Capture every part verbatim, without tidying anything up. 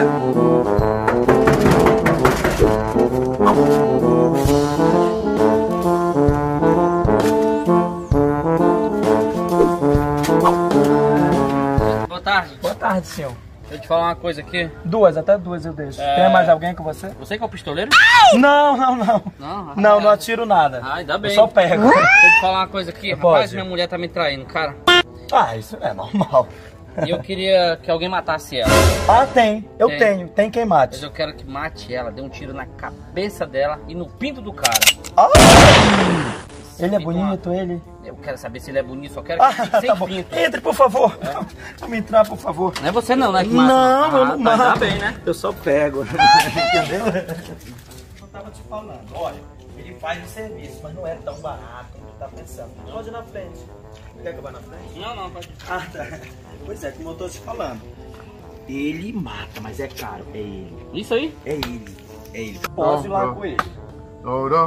Boa tarde. Boa tarde, senhor. Deixa eu te falar uma coisa aqui. Duas, até duas eu deixo. É... Tem mais alguém com você? Você que é o pistoleiro? Não, não, não. Não, não, não atiro nada. Ah, ainda bem. Eu só pego. Deixa eu te falar uma coisa aqui. Pode. Rapaz, minha mulher tá me traindo, cara. Ah, isso é normal. E eu queria que alguém matasse ela. Ah, tem. Eu Tem. tenho. Tem quem mate. Mas eu quero que mate ela, dê um tiro na cabeça dela e no pinto do cara. Ah! Ele é Fica bonito, ele? Eu quero saber se ele é bonito, só quero que Ah, fique sem tá bom. pinto. Entre, por favor. É? Vamos entrar, por favor. Não é você não, né? Que mata. Não, ah, eu não tá, mato. tá bem, né? Eu só pego. Entendeu? Eu tava te falando, olha, ele faz o serviço, mas não é tão barato como tu tá pensando. Pode ir na frente. Quer que eu vá na frente? Não, não, pode. Ah, tá. Pois é, como eu tô te falando. Ele mata, mas é caro. É ele. Isso aí? É ele. É ele. Pode ir lá com ele. E,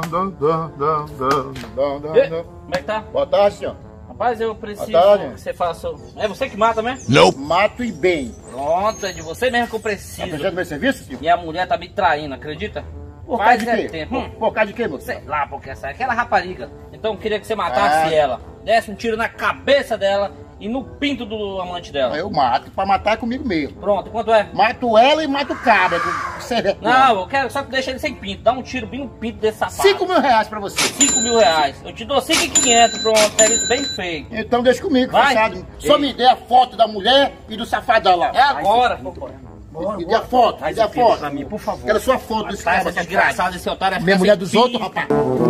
como é que tá? Boa tarde, senhor. Rapaz, eu preciso Boa tarde. que você faça... É você que mata mesmo? Não. Mato e bem. Pronto, é de você mesmo que eu Tá preciso. precisando do meu serviço, senhor? Minha mulher tá me traindo, acredita? Por causa Faz de é quê? tempo. Hum, Por, por causa de quê, moço? sei lá, porque essa é aquela rapariga. Então eu queria que você matasse Ah. ela. Desse um tiro na cabeça dela e no pinto do amante dela. Eu mato. Pra matar é comigo mesmo. Pronto, quanto é? Mato ela e mato o cabra. que Você vê. Não, eu quero só que deixe ele sem pinto. Dá um tiro bem no pinto desse safado. Cinco mil reais pra você. Cinco mil reais. Eu te dou cinco mil e quinhentos, pronto. Serviço bem feito. Então deixa comigo, Vai. fechado. Só me dê a foto da mulher e do safadão lá. É agora. Me dê a foto, me Faz dê a o filho foto. pra mim, por favor. Quero sua foto desse Tá, cabra. essa desgraçada, esse otário. vai Minha ficar mulher sem dos pinto. outros, rapaz.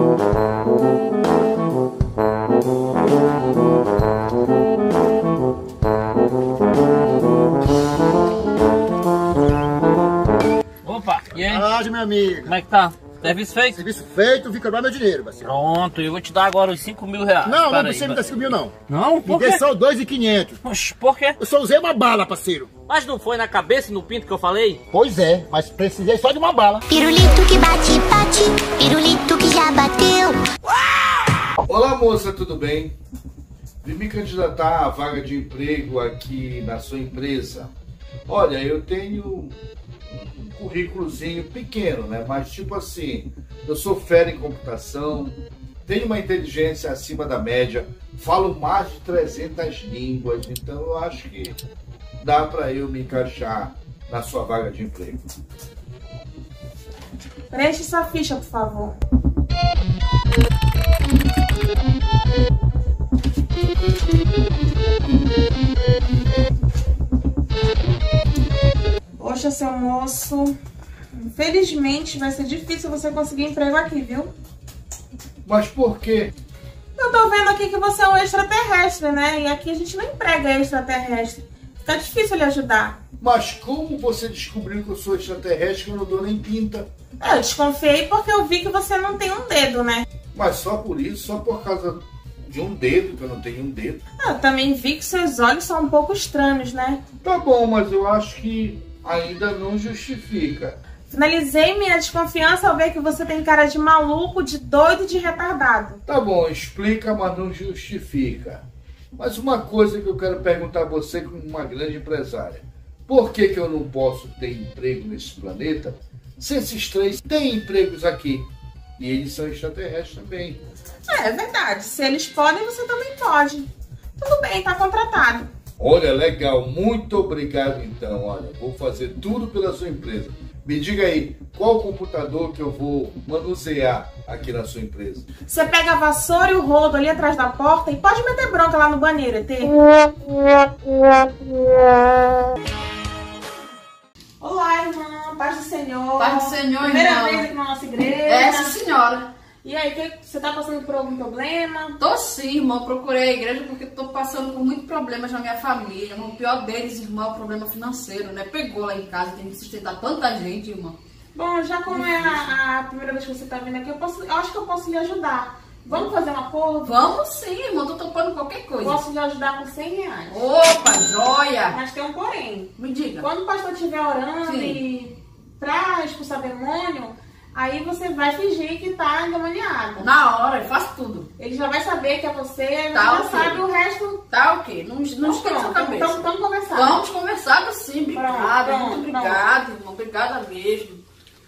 Opa, e aí? Ah, meu amigo. Como é que tá? Serviço feito? Serviço feito, fica lá meu dinheiro, parceiro. Pronto, eu vou te dar agora os cinco mil reais. Não, não Para aí, precisa me dar cinco mil, não. Não? Me Por dê quê? só dois e quinhentos. Oxe, por quê? Eu só usei uma bala, parceiro. Mas não foi na cabeça e no pinto que eu falei? Pois é, mas precisei só de uma bala. Pirulito que bate, bate, pirulito que já bateu. Olá moça, tudo bem? Vim me candidatar à vaga de emprego aqui na sua empresa. Olha, eu tenho um currículozinho pequeno, né? Mas tipo assim, eu sou fera em computação, tenho uma inteligência acima da média, falo mais de trezentas línguas, então eu acho que dá para eu me encaixar na sua vaga de emprego. Preenche sua ficha, por favor. Poxa, seu moço, infelizmente vai ser difícil você conseguir emprego aqui, viu? Mas por quê? Eu tô vendo aqui que você é um extraterrestre, né? E aqui a gente não emprega extraterrestre. Fica difícil lhe ajudar. Mas como você descobriu que eu sou extraterrestre que eu não dou nem pinta? Eu desconfiei porque eu vi que você não tem um dedo, né? Mas só por isso, só por causa de um dedo, que eu não tenho um dedo. Eu também vi que seus olhos são um pouco estranhos, né? Tá bom, mas eu acho que ainda não justifica. Finalizei minha desconfiança ao ver que você tem cara de maluco, de doido e de retardado. Tá bom, explica, mas não justifica. Mas uma coisa que eu quero perguntar a você como uma grande empresária. Por que que eu não posso ter emprego nesse planeta se esses três têm empregos aqui? E eles são extraterrestres também. É, é verdade. Se eles podem, você também pode. Tudo bem, tá contratado. Olha, legal. Muito obrigado, então. Olha, vou fazer tudo pela sua empresa. Me diga aí, qual computador que eu vou manusear aqui na sua empresa? Você pega a vassoura e o rodo ali atrás da porta e pode meter bronca lá no banheiro, E T. Olá, irmã. Paz do Senhor. Paz do Senhor, Primeira irmã. vez aqui na nossa igreja. Essa senhora. E aí, que, você tá passando por algum problema? Tô sim, irmão. Procurei a igreja porque tô passando por muitos problemas na minha família. Irmão. O pior deles, irmão, é o problema financeiro, né? Pegou lá em casa, tem que sustentar tanta gente, irmão. Bom, já como é a, a primeira vez que você tá vindo aqui, eu, posso, eu acho que eu posso lhe ajudar. Vamos fazer um acordo? Vamos sim, irmão. Tô topando qualquer coisa. Posso lhe ajudar com cem reais. Opa, joia! Mas tem um porém. Me diga. Quando o pastor estiver orando Sim. e pra expulsar demônio, Aí você vai fingir que tá endemoniado. Na hora, eu faço tudo. Ele já vai saber que é você, Tá, já ok. sabe o resto. Tá ok, não, não esqueça a cabeça. Então vamos conversar. Vamos conversar sim, obrigada, Pronto, muito pronto. obrigada, irmão, obrigada mesmo.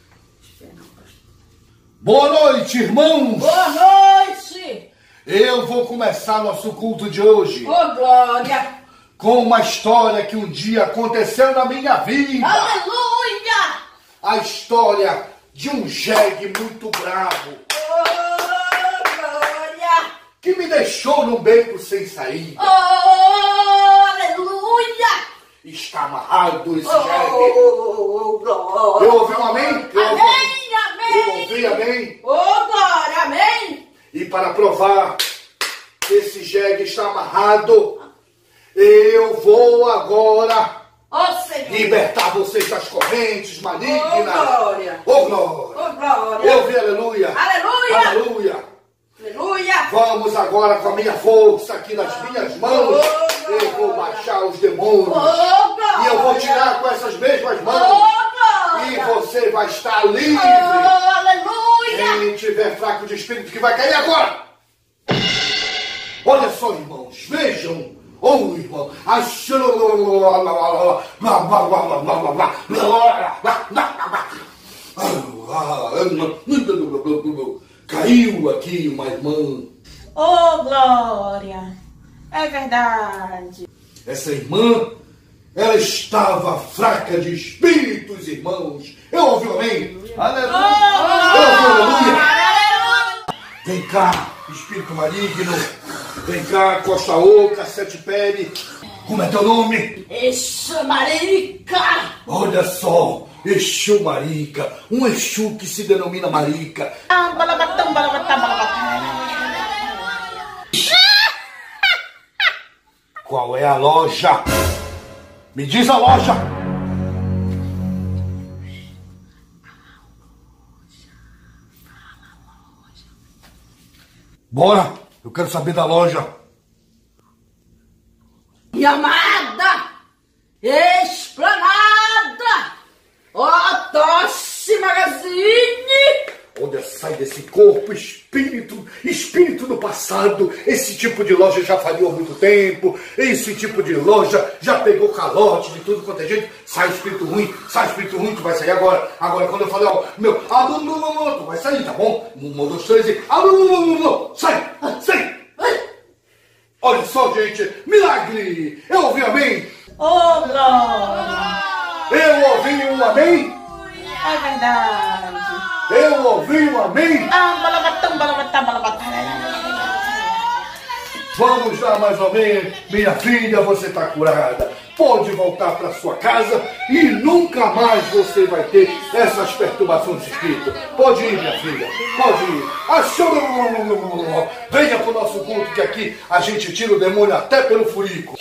Boa noite, irmãos! Boa noite! Eu vou começar nosso culto de hoje Ô, Glória! com uma história que um dia aconteceu na minha vida. Aleluia! A história de um jegue muito bravo Ô, Glória! que me deixou num beco sem saída. Oh, aleluia! Está amarrado esse Oh, jegue. glória! Eu ouvi um amém? Eu ouvi, Amém, eu amém! ouvi amém? Oh, glória, amém! E para provar que esse jegue está amarrado, eu vou agora Oh, Senhor! libertar vocês das correntes malignas. Oh, glória! Oh, glória! Oh, glória! Eu vi aleluia. Aleluia! Aleluia. Aleluia! Vamos agora com a minha força aqui nas minhas mãos. Oh, Eu vou baixar os demônios. Oh, glória! E eu vou tirar com essas mesmas mãos. Oh, E glória! você vai estar livre. Oh, aleluia! Quem tiver fraco de espírito que vai cair agora. Olha só, irmãos. Vejam. Oh, irmão. Caiu aqui uma irmã. Ô, Glória! É verdade. Essa irmã, ela estava fraca de espíritos, irmãos. Eu ouvi um amém? Aleluia! Eu ouvi um aleluia! Vem cá, espírito maligno. Vem cá, costa oca, sete pele. Como é teu nome? Exu Marica! Olha só, Exu Marica. Um Exu que se denomina Marica. Ah, balabatão, balabatão, balabatão. Qual é a loja? Me diz a loja. Bora, eu quero saber da loja. Minha amada! Esplanada! Ó, Tosse Magazine! Olha, sai desse corpo, espírito, espírito do passado. Esse tipo de loja já faliu há muito tempo. Esse tipo de loja já pegou calote de tudo quanto é jeito. Sai espírito ruim, sai espírito ruim, tu vai sair agora. Agora, quando eu falei, ó, meu, alô, não, não, não, tu vai sair, tá bom? Um, dois, três e alô, não, não, não, não, sai, sai. Olha só, gente, milagre. Eu ouvi amém? Ô, Glória! Eu ouvi um amém? É verdade. Eu ouvi um amém? Ah, balabatão, balabatão, balabatão. Vamos lá mais ou menos, minha filha, você está curada. Pode voltar para sua casa e nunca mais você vai ter essas perturbações de espírito. Pode ir, minha filha, pode ir. Achou? Venha para o nosso culto que aqui a gente tira o demônio até pelo furico.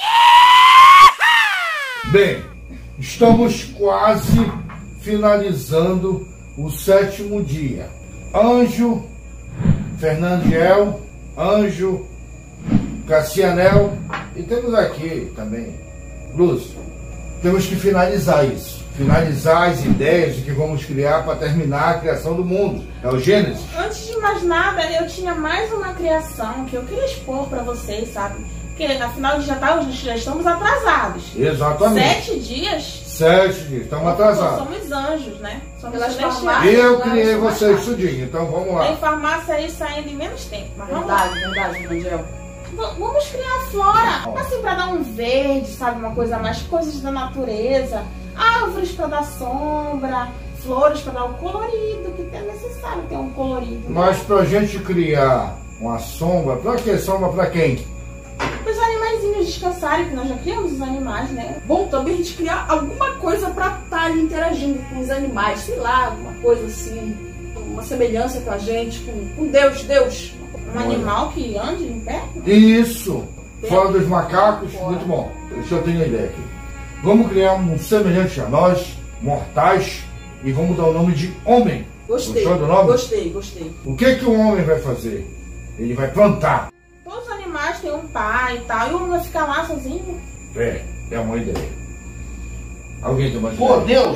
Bem, estamos quase finalizando o sétimo dia. Anjo, Fernandiel, Anjo, Cassianel e temos aqui também Lúcio. Temos que finalizar isso. Finalizar as ideias de que vamos criar para terminar a criação do mundo. É o Gênesis. Antes de mais nada, eu tinha mais uma criação que eu queria expor pra vocês, sabe? Porque afinal já, tá, já estamos atrasados. Exatamente. Sete dias. Sete dias, estamos atrasados. Somos anjos, né? Somos Pelas celestiais. farmácias. E eu Claro, criei isso mais vocês fácil. tudinho, então vamos Tem lá. farmácia aí saindo em menos tempo. Mas vamos lá. Verdade, verdade, Angel. V- Vamos criar flora. Assim, pra dar um verde, sabe? Uma coisa mais, coisas da natureza. Árvores pra dar sombra. Flores pra dar o colorido, que é necessário ter um colorido. Mas pra gente criar uma sombra, pra que sombra pra quem? Os animaizinhos descansarem, que nós já criamos os animais, né? Bom, também a gente criar alguma coisa pra estar ali interagindo com os animais, sei lá, alguma coisa assim, uma semelhança com a gente, com, com Deus, Deus. Um animal que ande em pé. Isso! Fora dos macacos, muito bom. Deixa eu ter uma ideia aqui. Vamos criar um semelhante a nós, mortais, e vamos dar o nome de homem. Gostei, Gostou do nome? gostei, gostei. O que que o homem vai fazer? Ele vai plantar. Todos os animais têm um pai e tal. E o homem vai ficar lá sozinho. É, é uma ideia. Alguém tem uma Pô, ideia? Deus,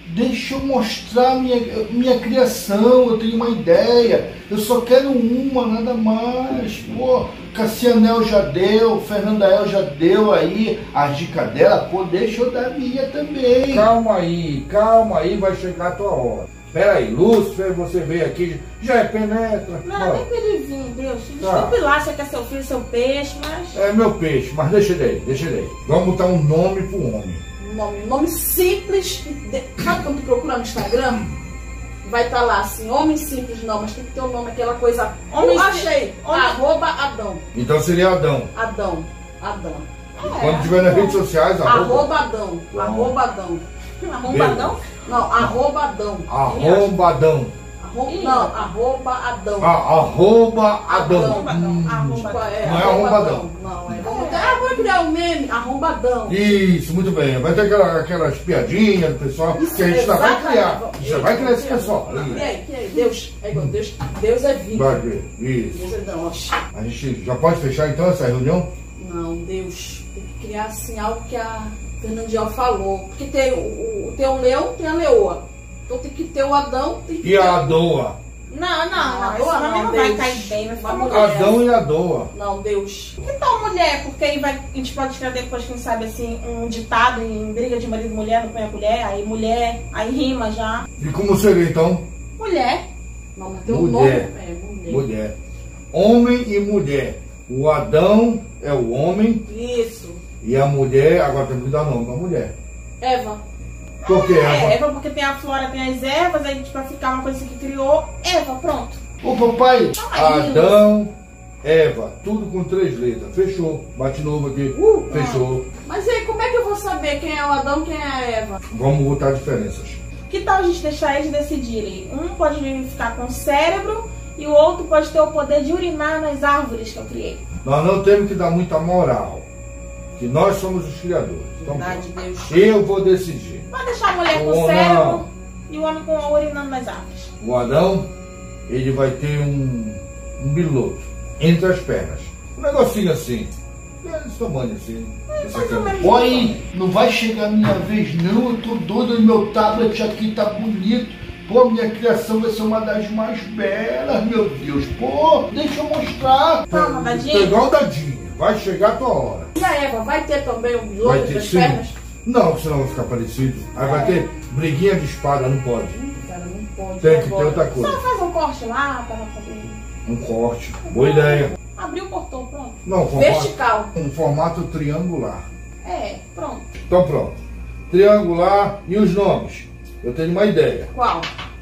Deixa eu mostrar minha, minha criação, eu tenho uma ideia. Eu só quero uma, nada mais. Pô, Cassianel já deu, Fernandael já deu aí a dica dela. Pô, deixa eu dar a minha também. Calma aí, calma aí, vai chegar a tua hora. Pera aí, Lúcifer, você veio aqui, já é penetra. Não, nem pra ele vir, Deus. Tá. Desculpe lá, você quer seu filho, seu peixe, mas... É meu peixe, mas deixa ele aí, deixa ele aí. Vamos botar um nome pro homem. Nome, nome simples. de- Sabe quando tu procura no Instagram? Vai estar lá assim, homem simples não, mas tem que ter um nome, aquela coisa. Homem Eu sim- achei. homem- Arroba Adão. Então seria Adão. Adão. Adão. Quando tiver nas redes sociais, arroba. Arroba Adão. Arroba Adão. Arrombadão? Não, arroba Adão. Arrombadão. Arro- Não, arroba Adão. Ah, arroba Adão. Arrombadão. Tipo, Arrombadão. é, Não é arroba arrombadão. Adão. Não, é. Vamos ter- Ah, vou criar um meme, arrombadão. Isso, muito bem. Vai ter aquela, aquelas piadinhas do pessoal que a gente ainda vai criar. A gente já vai criar esse pessoal. E aí, que aí? Deus, é igual, Deus, Deus é vida. Vai ver. Isso. Deus é não, oxe. A gente já pode fechar então essa reunião? Não, Deus, tem que criar assim algo que a Fernandiel falou. Porque tem o, o, tem o leão, tem a leoa. Então tem que ter o Adão, tem que E ter a Doa? Não, não, Não, esse não, nome não Deus. vai cair bem, vai ficar Vamos mulher. Adão e a Doa. Não, Deus. Que tal mulher? Porque aí vai, a gente pode escrever depois, quem sabe, assim, um ditado em briga de marido e mulher, não põe a mulher, aí mulher, aí rima já. E como seria então? Mulher. Não, mas tem um Mulher. nome. É, mulher. Mulher. Homem e mulher. O Adão é o homem Isso. e a mulher, agora temos que dar nome pra mulher. Eva. Por que É, Eva? Eva, porque tem a flora, tem as ervas, aí pra ficar uma coisa que criou, Eva, pronto. Ô papai, Ai, Adão, Eva, tudo com três letras. Fechou. Bate novo aqui. Uh, Fechou. Mas e aí, como é que eu vou saber quem é o Adão e quem é a Eva? Vamos botar diferenças. Que tal a gente deixar eles decidirem? Um pode ficar com o cérebro e o outro pode ter o poder de urinar nas árvores que eu criei. Nós não temos que dar muita moral. Que nós somos os criadores. Então, Verdade, Deus. eu vou decidir. Pode deixar a mulher com Ou o cérebro não. e o homem com urinando nas árvores. O Adão, ele vai ter um, um biloto entre as pernas. Um negocinho assim. Desse tamanho assim. Esse aqui é um- Oi, não vai chegar a minha vez não, eu tô doido, meu tablet aqui tá bonito. Pô, minha criação vai ser uma das mais belas, meu Deus. Pô, deixa eu mostrar. Calma, Tá dadinho. igual o dadinho. Vai chegar a tua hora. E a Eva, vai ter também um Vai biloto ter das sim. pernas? Não, senão vai ficar parecido. Aí vai ter briguinha de espada, não pode. Hum, cara, não pode. Tem que ter agora. outra coisa. Só faz um corte lá para poder Um corte. Boa ideia. abrir o portão, pronto. Não, um formato, Vertical. um formato triangular. É, pronto. Então pronto. Triangular e os nomes. Eu tenho uma ideia. Qual?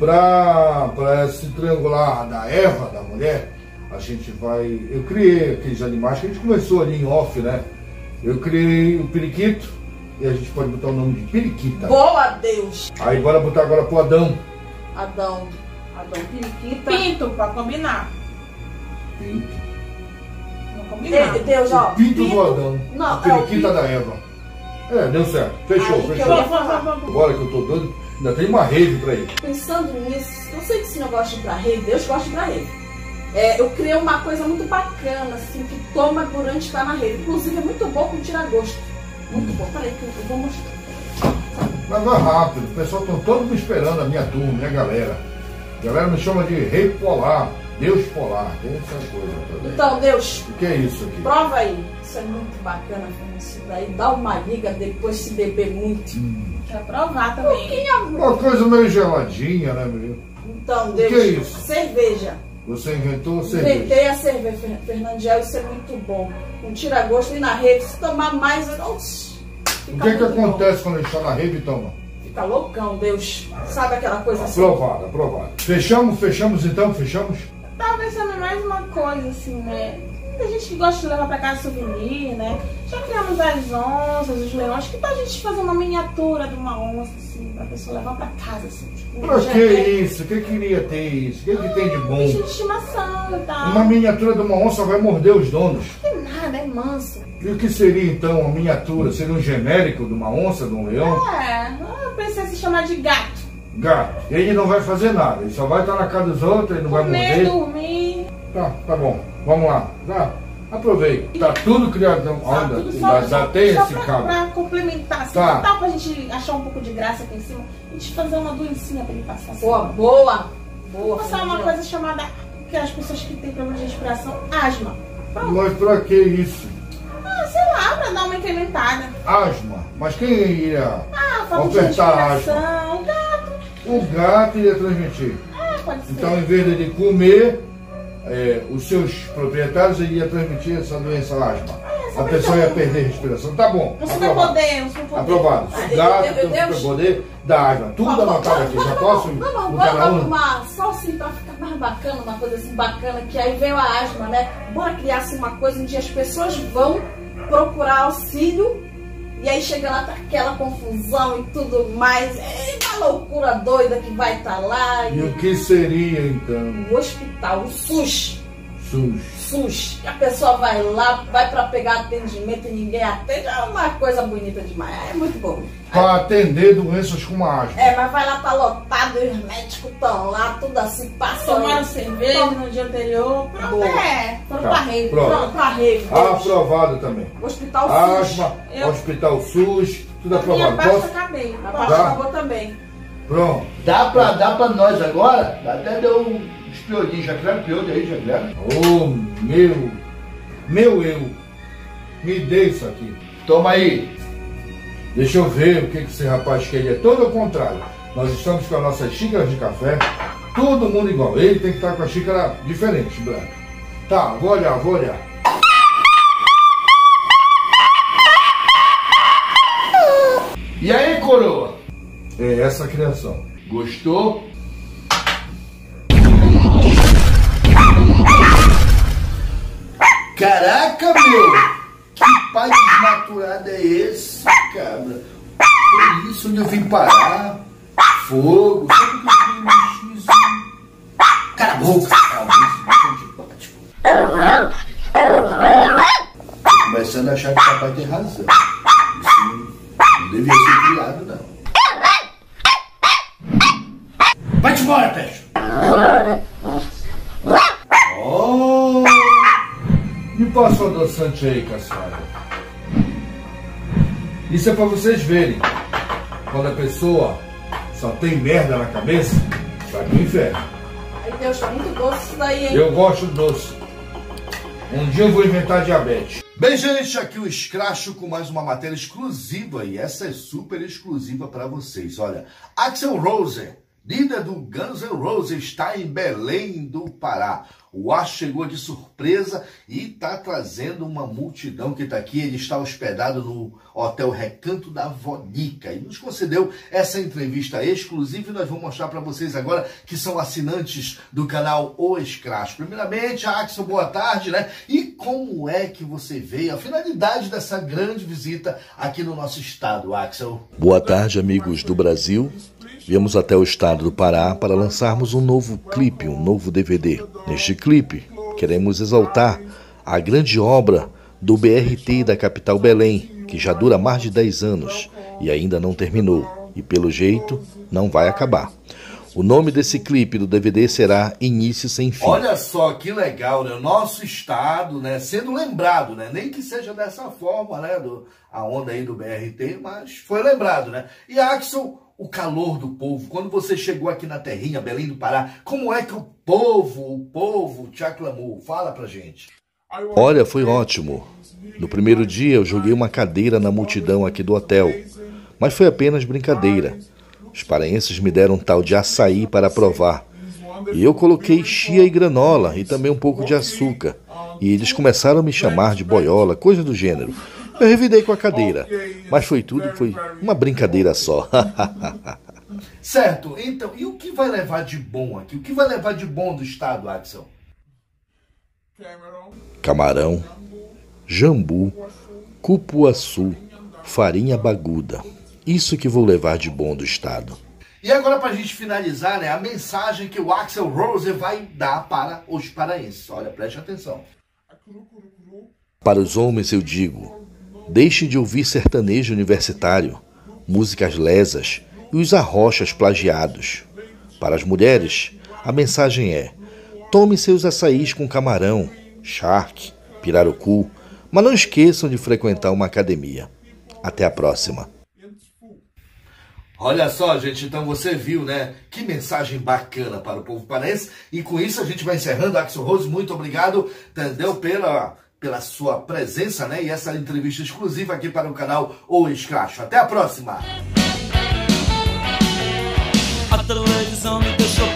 Para esse triangular da Eva, da mulher, a gente vai... Eu criei aqueles animais que a gente começou ali em off, né? Eu criei o periquito e a gente pode botar o nome de periquita. Boa, Deus. Aí bora botar agora pro Adão. Adão. Adão, periquita. Pinto, pra combinar. Pinto. Não combinar. Ei, Deus, ó. O pinto do Adão. Não, a é o periquita da Eva. É, deu certo. Fechou, Aí que eu fechou. ia falar. Agora que eu tô doido, ainda tem uma rave pra ir. Pensando nisso, eu sei que esse negócio de ir pra rave, Deus gosta de ir pra rave. É, eu criei uma coisa muito bacana, assim, que toma durante estar na rave. Inclusive é muito bom com tira-gosto. Muito bom. Peraí, que eu vou mostrar. Mas vai rápido, o pessoal estão todos me esperando, a minha turma, minha galera. A galera me chama de rei polar, Deus polar, tem essa coisa também. Então, Deus, O que é isso aqui? prova aí. Isso é muito bacana, Fernanda, isso daí. Dá uma liga depois se beber muito. Pra provar também. Uma coisa meio geladinha, né, meu? Então, O Deus, que é isso? cerveja. Você inventou cerveja. Inventei a cerveja, Fer- Fernandiel, isso é muito bom. Com tira-gosto e na rede, se tomar mais, oxi, O fica que é que muito bom. acontece quando a gente está na rede e toma? Fica loucão, Deus. Sabe aquela coisa assim? Aprovado, aprovado. Fechamos, fechamos então, fechamos? Tava pensando em mais uma coisa, assim, né? Tem gente que gosta de levar pra casa souvenir, né? Já criamos as onças, os leões. Que tal a gente fazer uma miniatura de uma onça, assim, pra pessoa levar pra casa, assim? Tipo, Pra já que é isso? O que queria ter isso? O que, que tem de bicho bom? de estimação e tal. Uma miniatura de uma onça vai morder os donos. Não tem nada, é manso. E o que seria então uma miniatura? Seria um genérico de uma onça, de um leão? É, eu pensei em se chamar de gato. Gato. Ele não vai fazer nada, ele só vai estar na casa dos outros, ele não vai Comer, morder. dormir. Tá, tá bom. Vamos lá. Tá. Aproveita. Tá tudo criadão. Tá Olha, tudo mas já tem só esse pra, cabo. pra complementar, assim, Tá. tá. Tal pra gente achar um pouco de graça aqui em cima, a gente fazer uma doencinha pra ele passar. Assim. Boa, boa. Boa. Passar uma coisa chamada, que as pessoas que têm problema de respiração, asma. Pronto. Mas pra que isso? Ah, sei lá, pra dar uma incrementada. Asma. Mas quem iria Ah, falta de ofertar respiração, gato. O gato iria transmitir. Ah, pode ser. Então, em vez de ele comer, é, os seus proprietários iriam transmitir essa doença asma. A pessoa ia perder a respiração. Tá bom. Um superpoder, um superpoder. Aprovado. O gato tem um superpoder da asma. Tudo anotado aqui. Já posso? Não, não, Um cada vamos um? uma, só assim pra ficar mais bacana, uma coisa assim bacana, que aí veio a asma, né? Bora criar assim uma coisa onde as pessoas vão procurar auxílio e aí chega lá, tá aquela confusão e tudo mais. É uma loucura doida que vai estar tá lá. E o que seria então? O hospital, o SUS. SUS. SUS. A pessoa vai lá, vai pra pegar atendimento e ninguém atende. É uma coisa bonita demais. É muito bom. Para atender doenças como a asma. É, mas vai lá, tá lotado, os médicos estão lá, tudo assim, passa. Tomaram cerveja Tom- no dia anterior. Pronto, Boa. é. Foram Tá, pra rave. pronto. Pronto, pra rave. Aprovado também. Hospital SUS. Asma, Eu- Hospital SUS, tudo A minha aprovado. baixa Posso? acabei. A Posso? parte Tá. acabou também. Pronto. Dá pra, dá pra nós agora? Até deu uns piolhinhos. Já criaram piolho aí, já criaram? Oh, meu, meu eu. Me dê isso aqui. Toma aí. Deixa eu ver o que que esse rapaz quer. Ele é todo ao contrário. Nós estamos com as nossas xícaras de café. Todo mundo igual. Ele tem que estar com a xícara diferente, branca. Tá, vou olhar, vou olhar. E aí, coroa? É essa a criação. Gostou? Caraca, meu! Que pai desnaturado é esse, cabra? Que isso? Onde eu vim parar? Fogo? Sabe o que eu tenho um X? Cala a boca! Calma, isso é antipático. Tô começando a achar que o papai tem razão. Isso não devia ser criado, não. Vai-te embora, Peixe! Oh! Me passa o adoçante aí, Cassiano. Isso é pra vocês verem. Quando a pessoa só tem merda na cabeça, vai pro inferno. Ai, Deus, tá muito doce isso daí, hein? Eu gosto doce. Um dia eu vou inventar diabetes. Bem, gente, aqui o Escracho com mais uma matéria exclusiva, e essa é super exclusiva para vocês. Olha, Axl Rose, líder do Guns N' Roses, está em Belém do Pará. O Ar chegou de surpresa e está trazendo uma multidão que está aqui. Ele está hospedado no Hotel Recanto da Vonica e nos concedeu essa entrevista exclusiva, e nós vamos mostrar para vocês agora que são assinantes do canal O Escracho. Primeiramente, Axl, boa tarde, né? E como é que você veio? A finalidade dessa grande visita aqui no nosso estado, Axl? Boa tarde, amigos do Brasil. Viemos até o estado do Pará para lançarmos um novo clipe, um novo D V D. Neste clipe, queremos exaltar a grande obra do B R T da capital Belém, que já dura mais de dez anos e ainda não terminou. E pelo jeito, não vai acabar. O nome desse clipe do D V D será Início Sem Fim. Olha só que legal, né? O nosso estado, né, sendo lembrado, né? Nem que seja dessa forma, né? Do, a onda aí do B R T, mas foi lembrado, né? E Axl, o calor do povo, quando você chegou aqui na terrinha, Belém do Pará, como é que o povo, o povo te aclamou? Fala pra gente. Olha, foi ótimo. No primeiro dia eu joguei uma cadeira na multidão aqui do hotel, mas foi apenas brincadeira. Os paraenses me deram um tal de açaí para provar. E eu coloquei chia e granola e também um pouco de açúcar. E eles começaram a me chamar de boiola, coisa do gênero. Eu revidei com a cadeira, mas foi tudo, foi uma brincadeira só. Certo, então, e o que vai levar de bom aqui? O que vai levar de bom do estado, Axl? Camarão, jambu, cupuaçu, farinha baguda. Isso que vou levar de bom do estado. E agora, pra gente finalizar, né, a mensagem que o Axl Rose vai dar para os paraenses. Olha, preste atenção. Para os homens eu digo, deixe de ouvir sertanejo universitário, músicas lesas e os arrochas plagiados. Para as mulheres, a mensagem é, tome seus açaís com camarão, charque, pirarucu, mas não esqueçam de frequentar uma academia. Até a próxima. Olha só, gente, então você viu, né? Que mensagem bacana para o povo paraense. E com isso a gente vai encerrando. Axel Rose, muito obrigado, entendeu? Pela, pela sua presença, né? E essa entrevista exclusiva aqui para o canal O Escracho. Até a próxima! A televisão me deixou